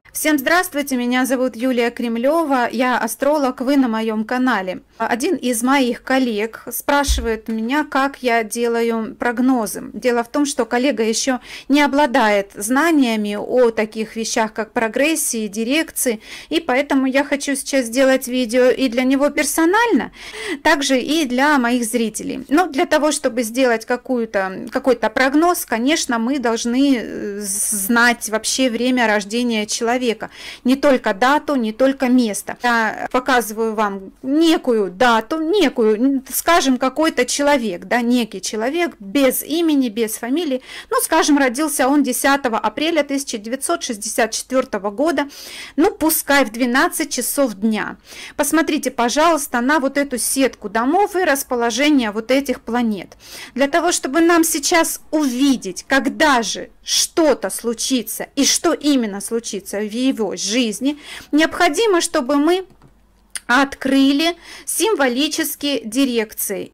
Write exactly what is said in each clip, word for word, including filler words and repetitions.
Всем здравствуйте, меня зовут Юлия Кремлева, я астролог, вы на моем канале. Один из моих коллег спрашивает меня, как я делаю прогнозы. Дело в том, что коллега еще не обладает знаниями о таких вещах, как прогрессии, дирекции, и поэтому я хочу сейчас сделать видео и для него персонально, также и для моих зрителей. Но для того, чтобы сделать какую-то, какой-то прогноз, конечно, мы должны знать вообще время рождения человека. Не только дату, не только место. Я показываю вам некую дату, некую, скажем, какой-то человек, да, некий человек, без имени, без фамилии. Ну, скажем, родился он десятого апреля тысяча девятьсот шестьдесят четвёртого года, ну, пускай в двенадцать часов дня. Посмотрите, пожалуйста, на вот эту сетку домов и расположение вот этих планет. Для того, чтобы нам сейчас увидеть, когда же что-то случится и что именно случится в его жизни, необходимо, чтобы мы открыли символические дирекции.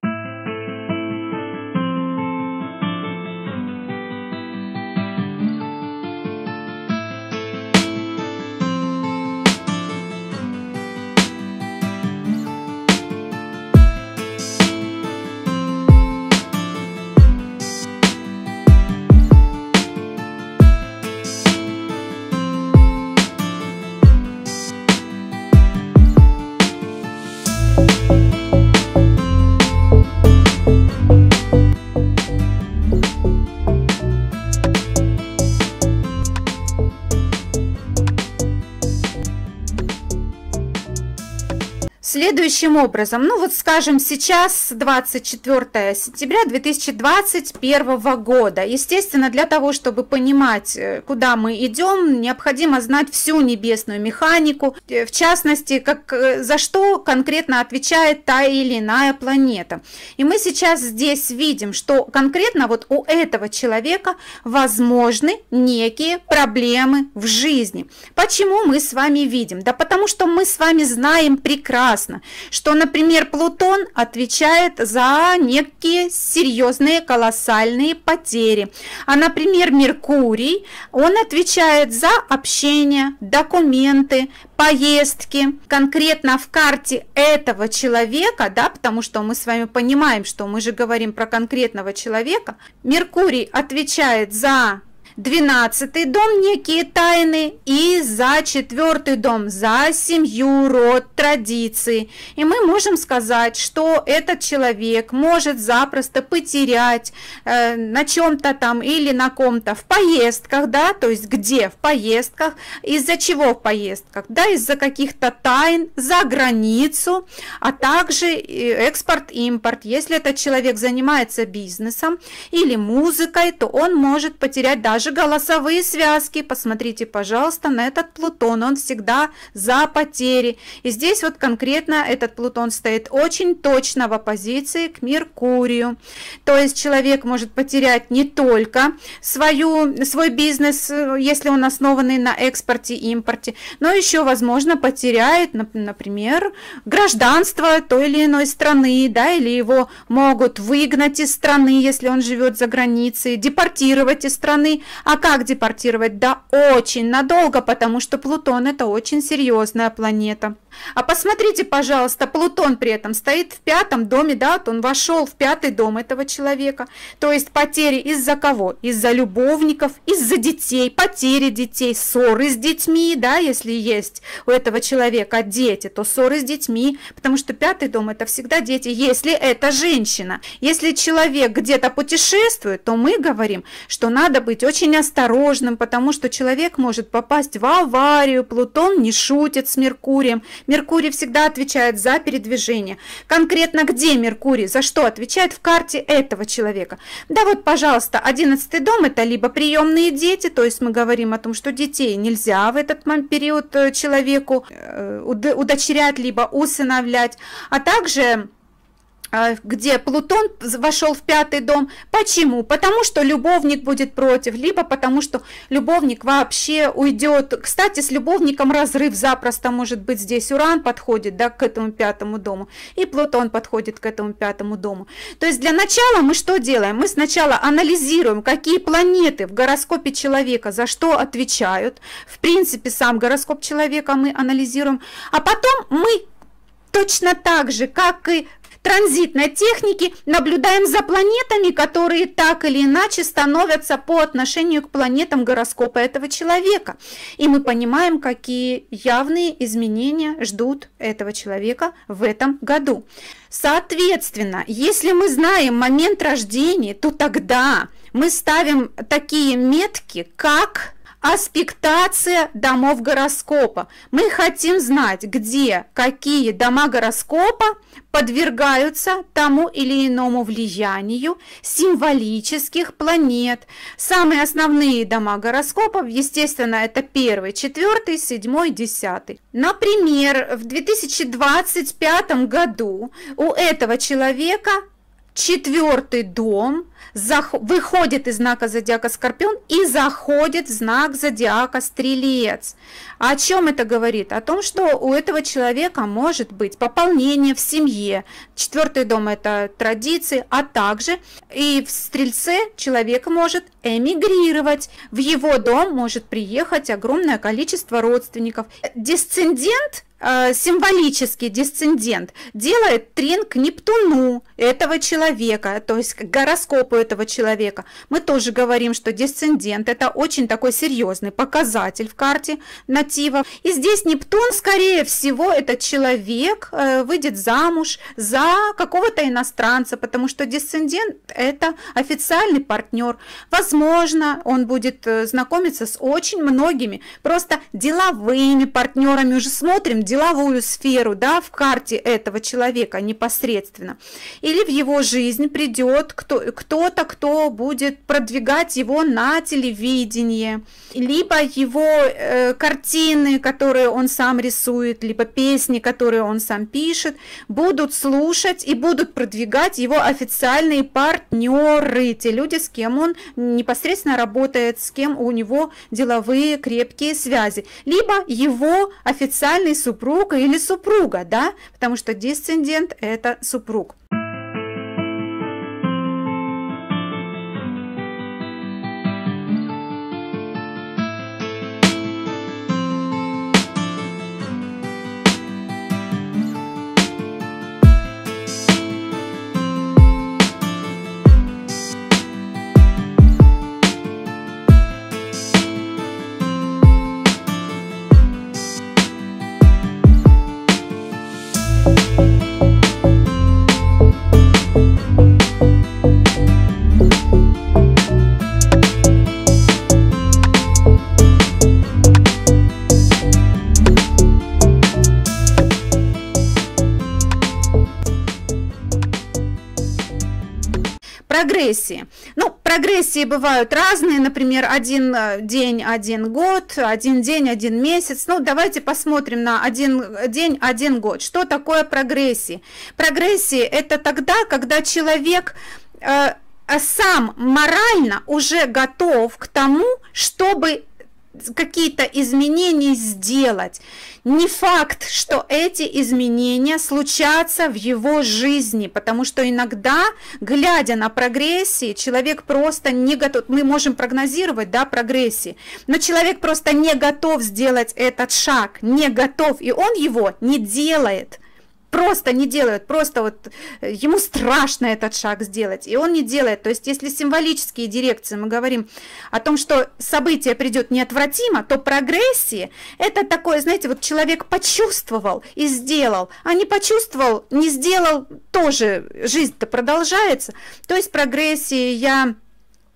Следующим образом, ну вот скажем, сейчас двадцать четвёртое сентября две тысячи двадцать первого года. Естественно, для того, чтобы понимать, куда мы идем, необходимо знать всю небесную механику, в частности, как, за что конкретно отвечает та или иная планета. И мы сейчас здесь видим, что конкретно вот у этого человека возможны некие проблемы в жизни. Почему мы с вами видим? Да потому что мы с вами знаем прекрасно, что, например, Плутон отвечает за некие серьезные колоссальные потери, а, например, Меркурий, он отвечает за общение, документы, поездки. Конкретно в карте этого человека, да, потому что мы с вами понимаем, что мы же говорим про конкретного человека, Меркурий отвечает за двенадцатый дом, некие тайны, и за четвертый дом, за семью, род, традиции. И мы можем сказать, что этот человек может запросто потерять э, на чем-то там или на ком-то в поездках, да, то есть где в поездках, из-за чего в поездках, да, из-за каких-то тайн за границу, а также экспорт-импорт. Если этот человек занимается бизнесом или музыкой, то он может потерять даже голосовые связки. Посмотрите, пожалуйста, на этот Плутон, он всегда за потери. И здесь вот конкретно этот Плутон стоит очень точно в оппозиции к Меркурию. То есть человек может потерять не только свою, свой бизнес, если он основанный на экспорте и импорте, но еще, возможно, потеряет, например, гражданство той или иной страны, да, или его могут выгнать из страны, если он живет за границей, депортировать из страны. А как депортировать? Да очень надолго, потому что Плутон — это очень серьезная планета. А посмотрите, пожалуйста, Плутон при этом стоит в пятом доме, да, он вошел в пятый дом этого человека. То есть потери из-за кого? Из-за любовников, из-за детей, потери детей, ссоры с детьми, да, если есть у этого человека дети, то ссоры с детьми, потому что пятый дом — это всегда дети, если это женщина. Если человек где-то путешествует, то мы говорим, что надо быть очень осторожным, потому что человек может попасть в аварию. Плутон не шутит с Меркурием. Меркурий всегда отвечает за передвижение. Конкретно где Меркурий, за что отвечает в карте этого человека? Да вот, пожалуйста, одиннадцатый дом — это либо приемные дети, то есть мы говорим о том, что детей нельзя в этот период человеку удочерять, либо усыновлять, а также где Плутон вошел в пятый дом. Почему? Потому что любовник будет против, либо потому что любовник вообще уйдет. Кстати, с любовником разрыв запросто может быть. Здесь Уран подходит, да, к этому пятому дому, и Плутон подходит к этому пятому дому. То есть для начала мы что делаем? Мы сначала анализируем, какие планеты в гороскопе человека за что отвечают. В принципе, сам гороскоп человека мы анализируем, а потом мы точно так же, как и транзитной техники, наблюдаем за планетами, которые так или иначе становятся по отношению к планетам гороскопа этого человека. И мы понимаем, какие явные изменения ждут этого человека в этом году. Соответственно, если мы знаем момент рождения, то тогда мы ставим такие метки, как аспектация домов гороскопа. Мы хотим знать, где какие дома гороскопа подвергаются тому или иному влиянию символических планет. Самые основные дома гороскопов, естественно, это первый, четвертый, седьмой, десятый. Например, в две тысячи двадцать пятом году у этого человека четвертый дом выходит из знака зодиака Скорпион и заходит в знак зодиака Стрелец. О чем это говорит? О том, что у этого человека может быть пополнение в семье. Четвертый дом – это традиции, а также и в Стрельце человек может эмигрировать. В его дом может приехать огромное количество родственников. Десцендент, символический десцендент, делает трин к Нептуну этого человека, то есть к гороскопу этого человека. Мы тоже говорим, что десцендент – это очень такой серьезный показатель в карте натива. И здесь Нептун, скорее всего, этот человек выйдет замуж за какого-то иностранца, потому что десцендент – это официальный партнер. Возможно, он будет знакомиться с очень многими просто деловыми партнерами. Уже смотрим деловую сферу, да, в карте этого человека непосредственно. Или в его жизнь придет кто, кто-то, кто будет продвигать его на телевидении, либо его э, картины, которые он сам рисует, либо песни, которые он сам пишет, будут слушать и будут продвигать его официальные партнеры, те люди, с кем он непосредственно работает, с кем у него деловые крепкие связи, либо его официальный супруг или супруга, да, потому что десцендент – это супруг. Прогрессии. Ну, прогрессии бывают разные, например, один день, один год, один день, один месяц. Ну, давайте посмотрим на один день, один год. Что такое прогрессии? Прогрессии – это тогда, когда человек э, сам морально уже готов к тому, чтобы какие-то изменения сделать. Не факт, что эти изменения случатся в его жизни, потому что иногда, глядя на прогрессии, человек просто не готов, мы можем прогнозировать, да, прогрессии, но человек просто не готов сделать этот шаг, не готов, и он его не делает. Просто не делает, просто вот ему страшно этот шаг сделать, и он не делает. То есть если символические дирекции мы говорим о том, что событие придет неотвратимо, то прогрессии – это такое, знаете, вот человек почувствовал и сделал, а не почувствовал, не сделал, тоже жизнь-то продолжается. То есть прогрессии я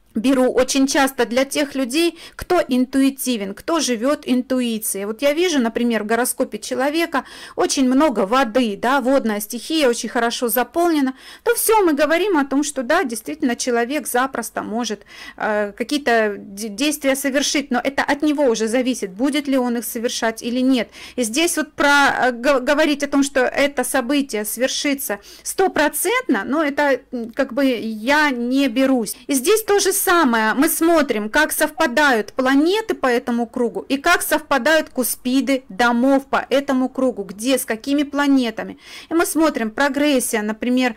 беру очень часто для тех людей, кто интуитивен, кто живет интуицией. Вот я вижу, например, в гороскопе человека очень много воды, да, водная стихия очень хорошо заполнена, то все, мы говорим о том, что да, действительно человек запросто может э, какие-то действия совершить, но это от него уже зависит, будет ли он их совершать или нет. И здесь вот про э, говорить о том, что это событие свершится стопроцентно, но это как бы я не берусь. И здесь тоже самое, мы смотрим, как совпадают планеты по этому кругу и как совпадают куспиды домов по этому кругу, где, с какими планетами. И мы смотрим прогрессия, например,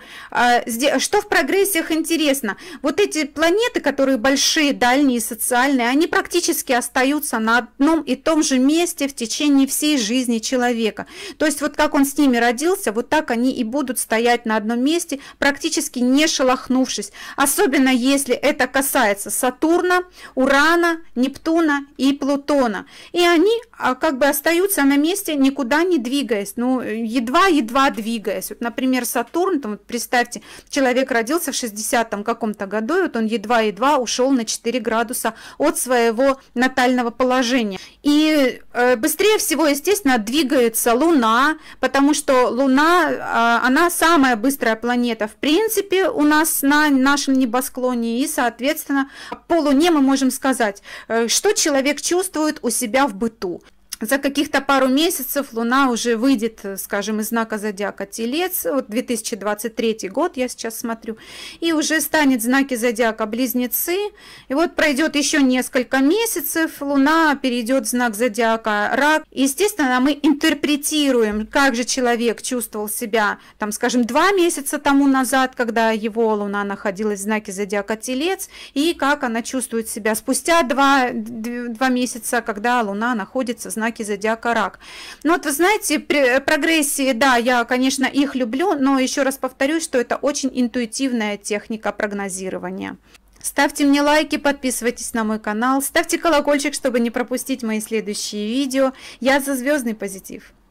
что в прогрессиях интересно. Вот эти планеты, которые большие, дальние, социальные, они практически остаются на одном и том же месте в течение всей жизни человека. То есть вот как он с ними родился, вот так они и будут стоять на одном месте, практически не шелохнувшись. Особенно если это касается Сатурна, Урана, Нептуна и Плутона. И они как бы остаются на месте, никуда не двигаясь, ну, едва-едва двигаясь. Вот, например, Сатурн, там, вот представьте, человек родился в шестидесятом каком-то году, и вот он едва-едва ушел на четыре градуса от своего натального положения. И э, быстрее всего, естественно, двигается Луна, потому что Луна, э, она самая быстрая планета, в принципе, у нас на нашем небосклоне, и, соответственно, по Луне мы можем сказать, что человек чувствует у себя в быту. За каких-то пару месяцев Луна уже выйдет, скажем, из знака зодиака Телец, вот две тысячи двадцать третий год, я сейчас смотрю, и уже станет в знаке зодиака Близнецы, и вот пройдет еще несколько месяцев, Луна перейдет в знак зодиака Рак. Естественно, мы интерпретируем, как же человек чувствовал себя, там, скажем, два месяца тому назад, когда его Луна находилась в знаке зодиака Телец, и как она чувствует себя спустя два, два месяца, когда Луна находится в знаке зодиака Рак. Ну вот вы знаете, прогрессии, да, я, конечно, их люблю, но еще раз повторюсь, что это очень интуитивная техника прогнозирования. Ставьте мне лайки, подписывайтесь на мой канал, ставьте колокольчик, чтобы не пропустить мои следующие видео. Я за звездный позитив.